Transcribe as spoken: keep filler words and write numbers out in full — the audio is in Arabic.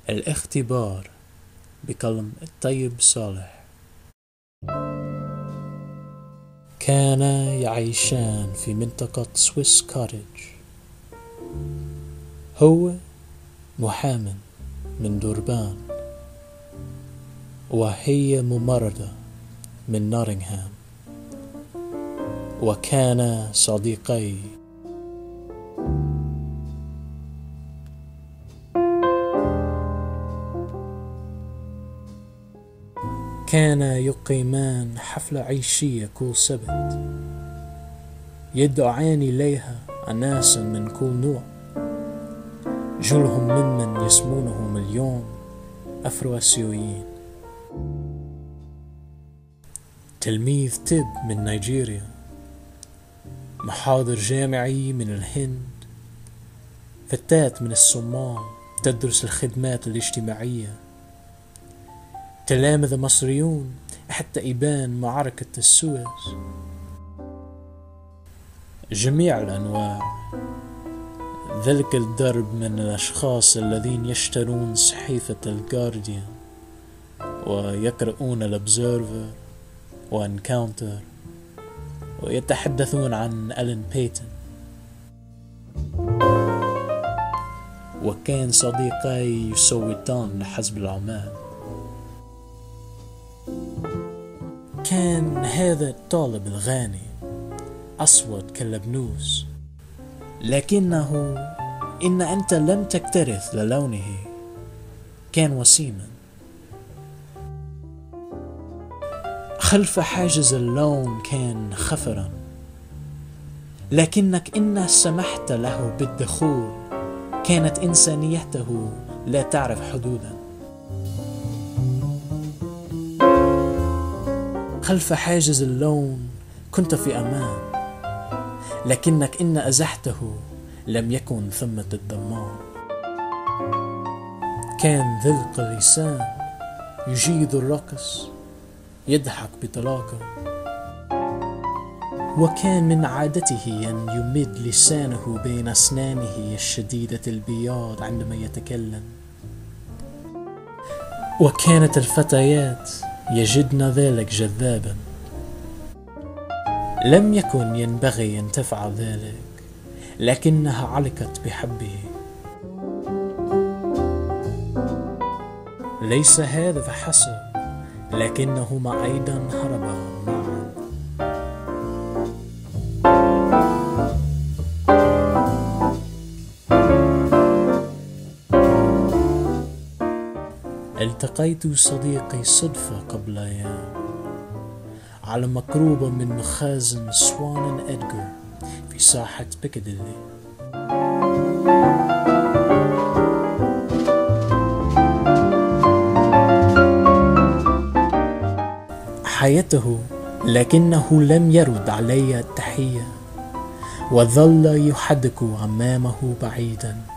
الاختبار بكلم الطيب صالح. كانا يعيشان في منطقة سويس كوتج. هو محام من دوربان، وهي ممرضة من نوتنغهام، وكانا صديقي. كانا يقيمان حفلة عيشية كل سبت، يدعان إليها أناسا من كل نوع، جلهم ممن يسمونهم اليوم أفرو آسيويين. تلميذ طب من نيجيريا، محاضر جامعي من الهند، فتاة من الصومال تدرس الخدمات الاجتماعية، تلامذة مصريون حتى إبان معركة السويس. جميع الأنواع، ذلك الدرب من الأشخاص الذين يشترون صحيفة الجارديان ويقرؤون الأبزرفر وانكاونتر ويتحدثون عن ألين بيتن. وكان صديقي يصوتان لحزب العمال. كان هذا الطالب الغاني أسود كاللبنوس، لكنه إن أنت لم تكترث للونه، كان وسيما. خلف حاجز اللون كان خفرا، لكنك إن سمحت له بالدخول كانت إنسانيته لا تعرف حدودا. خلف حاجز اللون كنت في أمان، لكنك إن أزحته لم يكن ثمة الضمان. كان ذلق اللسان يجيد الرقص، يضحك بطلاقة، وكان من عادته أن يمد لسانه بين أسنانه الشديدة البياض عندما يتكلم. وكانت الفتيات يجدن ذلك جذابا. لم يكن ينبغي أن تفعل ذلك، لكنها علقت بحبه. ليس هذا فحسب، لكنهما أيضا هربا معا. التقيت صديقي صدفة قبل أيام على مقربة من مخازن سوان إدغار في ساحة بيكاديلي. حياته، لكنه لم يرد علي التحية، وظل يحدق أمامه بعيدا.